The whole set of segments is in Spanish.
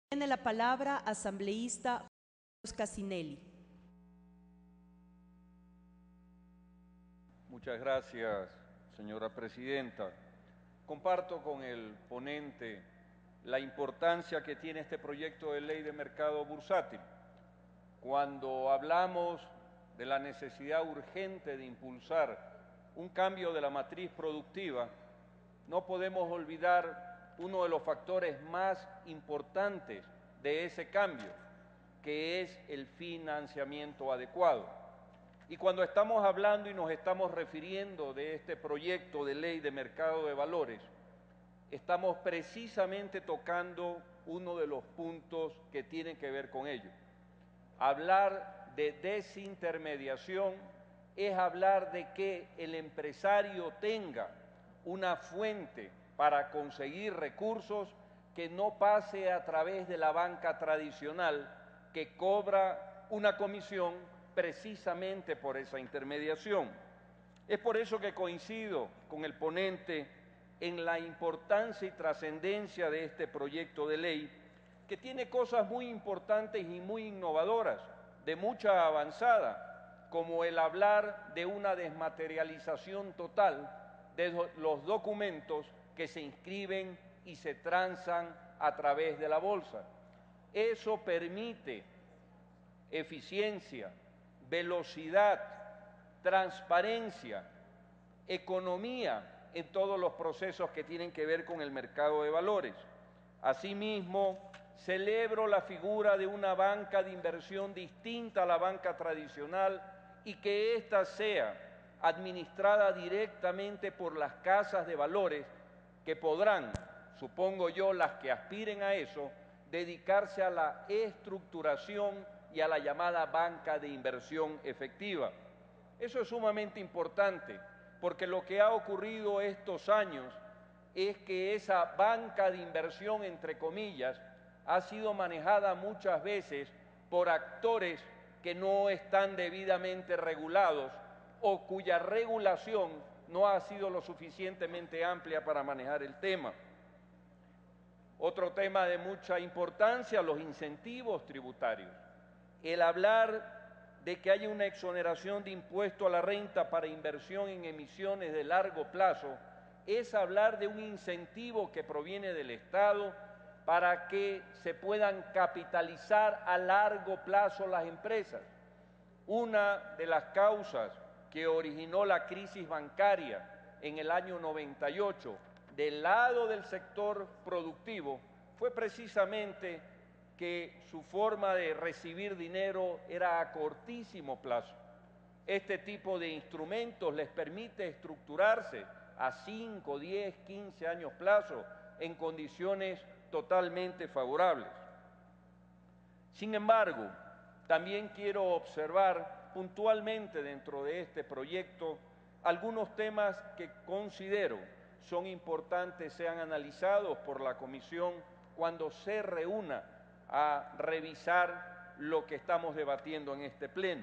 Tiene la palabra asambleísta Jorge Casinelli. Muchas gracias, señora presidenta. Comparto con el ponente la importancia que tiene este proyecto de ley de mercado bursátil. Cuando hablamos de la necesidad urgente de impulsar un cambio de la matriz productiva, no podemos olvidar uno de los factores más importantes de ese cambio, que es el financiamiento adecuado. Y cuando estamos hablando y nos estamos refiriendo de este proyecto de ley de mercado de valores, estamos precisamente tocando uno de los puntos que tienen que ver con ello. Hablar de desintermediación es hablar de que el empresario tenga una fuente para conseguir recursos que no pase a través de la banca tradicional, que cobra una comisión precisamente por esa intermediación. Es por eso que coincido con el ponente en la importancia y trascendencia de este proyecto de ley, que tiene cosas muy importantes y muy innovadoras, de mucha avanzada, como el hablar de una desmaterialización total de los documentos que se inscriben y se transan a través de la bolsa. Eso permite eficiencia, velocidad, transparencia, economía en todos los procesos que tienen que ver con el mercado de valores. Asimismo, celebro la figura de una banca de inversión distinta a la banca tradicional y que ésta sea administrada directamente por las casas de valores que podrán, supongo yo, las que aspiren a eso, dedicarse a la estructuración y a la llamada banca de inversión efectiva. Eso es sumamente importante, porque lo que ha ocurrido estos años es que esa banca de inversión, entre comillas, ha sido manejada muchas veces por actores que no están debidamente regulados o cuya regulación no ha sido lo suficientemente amplia para manejar el tema. Otro tema de mucha importancia, los incentivos tributarios. El hablar de que haya una exoneración de impuesto a la renta para inversión en emisiones de largo plazo es hablar de un incentivo que proviene del Estado para que se puedan capitalizar a largo plazo las empresas. Una de las causas que originó la crisis bancaria en el año 98 del lado del sector productivo fue precisamente que su forma de recibir dinero era a cortísimo plazo. Este tipo de instrumentos les permite estructurarse a 5, 10, 15 años plazo en condiciones totalmente favorables. Sin embargo, también quiero observar puntualmente dentro de este proyecto algunos temas que considero son importantes sean analizados por la Comisión cuando se reúna a revisar lo que estamos debatiendo en este pleno.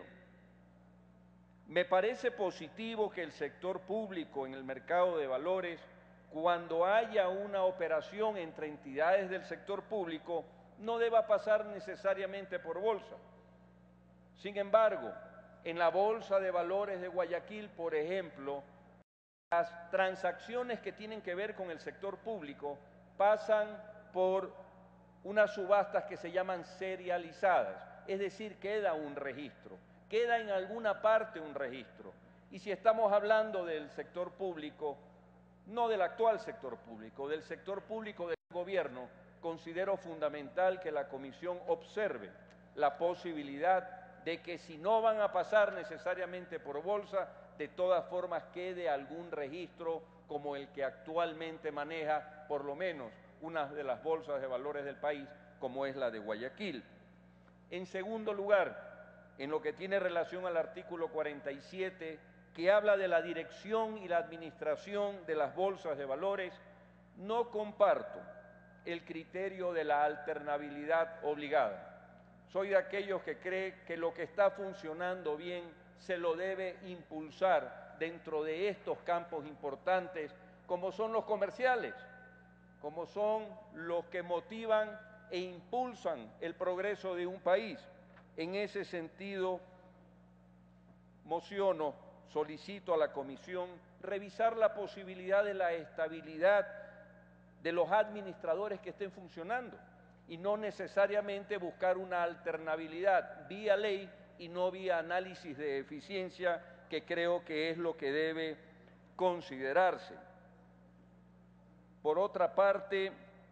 Me parece positivo que el sector público en el mercado de valores, cuando haya una operación entre entidades del sector público, no deba pasar necesariamente por bolsa. Sin embargo, en la Bolsa de Valores de Guayaquil, por ejemplo, las transacciones que tienen que ver con el sector público pasan por unas subastas que se llaman serializadas, es decir, queda un registro, queda en alguna parte un registro. Y si estamos hablando del sector público, no del actual sector público, del sector público del gobierno, considero fundamental que la Comisión observe la posibilidad de que si no van a pasar necesariamente por bolsa, de todas formas quede algún registro como el que actualmente maneja por lo menos una de las bolsas de valores del país, como es la de Guayaquil. En segundo lugar, en lo que tiene relación al artículo 47, que habla de la dirección y la administración de las bolsas de valores, no comparto el criterio de la alternabilidad obligada. Soy de aquellos que cree que lo que está funcionando bien se lo debe impulsar dentro de estos campos importantes, como son los comerciales, como son los que motivan e impulsan el progreso de un país. En ese sentido, solicito a la Comisión revisar la posibilidad de la estabilidad de los administradores que estén funcionando y no necesariamente buscar una alternabilidad vía ley y no vía análisis de eficiencia, que creo que es lo que debe considerarse. Por otra parte,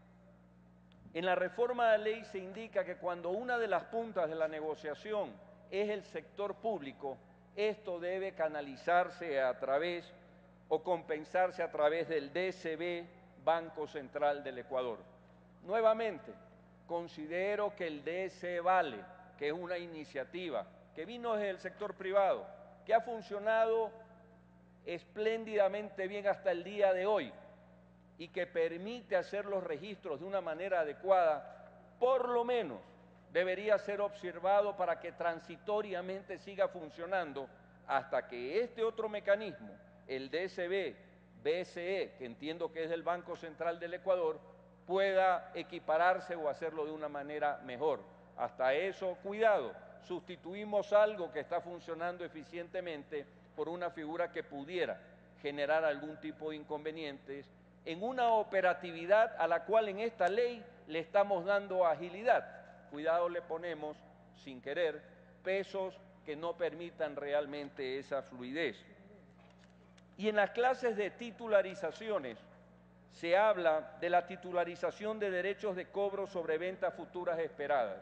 en la reforma de la ley se indica que cuando una de las puntas de la negociación es el sector público, esto debe canalizarse a través o compensarse a través del DCB, Banco Central del Ecuador. Nuevamente, considero que el DC Vale, que es una iniciativa que vino desde el sector privado, que ha funcionado espléndidamente bien hasta el día de hoy y que permite hacer los registros de una manera adecuada, por lo menos debería ser observado para que transitoriamente siga funcionando hasta que este otro mecanismo, el DCB, BCE, que entiendo que es del Banco Central del Ecuador, pueda equipararse o hacerlo de una manera mejor. Hasta eso, cuidado, sustituimos algo que está funcionando eficientemente por una figura que pudiera generar algún tipo de inconvenientes en una operatividad a la cual en esta ley le estamos dando agilidad. Cuidado, le ponemos, sin querer, pesos que no permitan realmente esa fluidez. Y en las clases de titularizaciones se habla de la titularización de derechos de cobro sobre ventas futuras esperadas.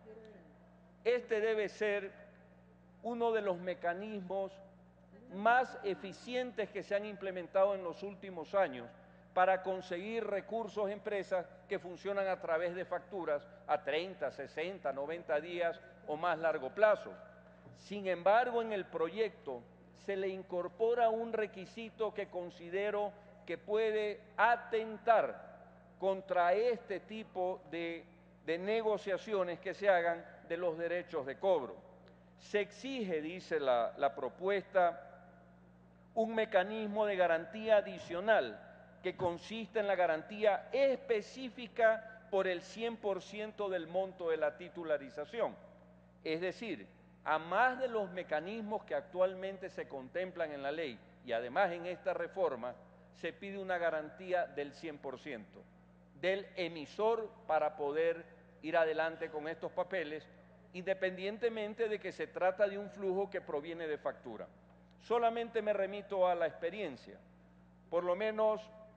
Este debe ser uno de los mecanismos más eficientes que se han implementado en los últimos años para conseguir recursos a empresas que funcionan a través de facturas a 30, 60, 90 días o más largo plazo. Sin embargo, en el proyecto se le incorpora un requisito que considero que puede atentar contra este tipo de negociaciones que se hagan de los derechos de cobro. Se exige, dice la propuesta, un mecanismo de garantía adicional que consiste en la garantía específica por el 100% del monto de la titularización. Es decir, a más de los mecanismos que actualmente se contemplan en la ley y además en esta reforma, se pide una garantía del 100% del emisor para poder ir adelante con estos papeles, independientemente de que se trata de un flujo que proviene de factura. Solamente me remito a la experiencia, por lo menos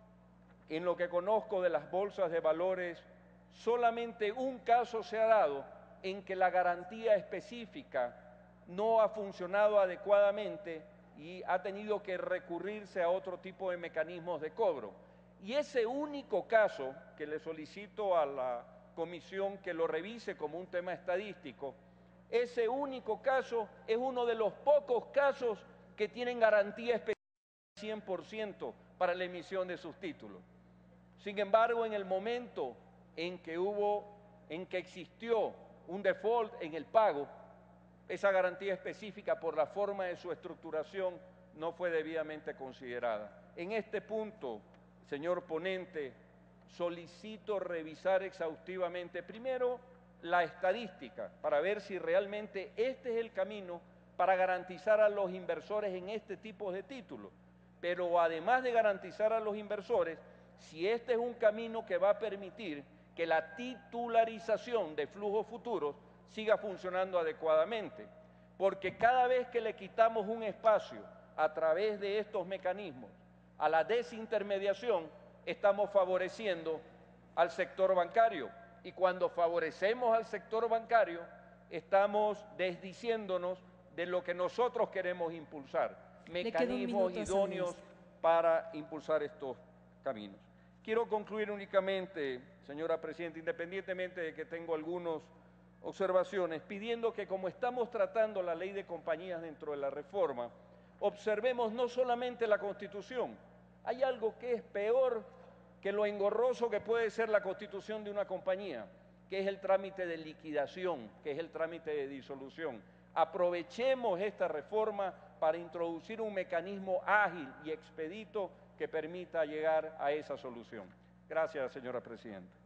en lo que conozco de las bolsas de valores, solamente un caso se ha dado en que la garantía específica no ha funcionado adecuadamente y ha tenido que recurrirse a otro tipo de mecanismos de cobro. Y ese único caso, que le solicito a la comisión que lo revise como un tema estadístico, ese único caso es uno de los pocos casos que tienen garantía específica del 100% para la emisión de sus títulos. Sin embargo, en el momento en que existió un default en el pago, esa garantía específica por la forma de su estructuración no fue debidamente considerada. En este punto, señor ponente, solicito revisar exhaustivamente primero la estadística para ver si realmente este es el camino para garantizar a los inversores en este tipo de títulos. Pero además de garantizar a los inversores, si este es un camino que va a permitir que la titularización de flujos futuros siga funcionando adecuadamente, porque cada vez que le quitamos un espacio a través de estos mecanismos a la desintermediación, estamos favoreciendo al sector bancario, y cuando favorecemos al sector bancario, estamos desdiciéndonos de lo que nosotros queremos impulsar, mecanismos idóneos para impulsar estos caminos. Quiero concluir únicamente, señora Presidenta, independientemente de que tengo algunas observaciones, pidiendo que como estamos tratando la ley de compañías dentro de la reforma, observemos no solamente la Constitución, hay algo que es peor que lo engorroso que puede ser la constitución de una compañía, que es el trámite de liquidación, que es el trámite de disolución. Aprovechemos esta reforma para introducir un mecanismo ágil y expedito que permita llegar a esa solución. Gracias, señora Presidenta.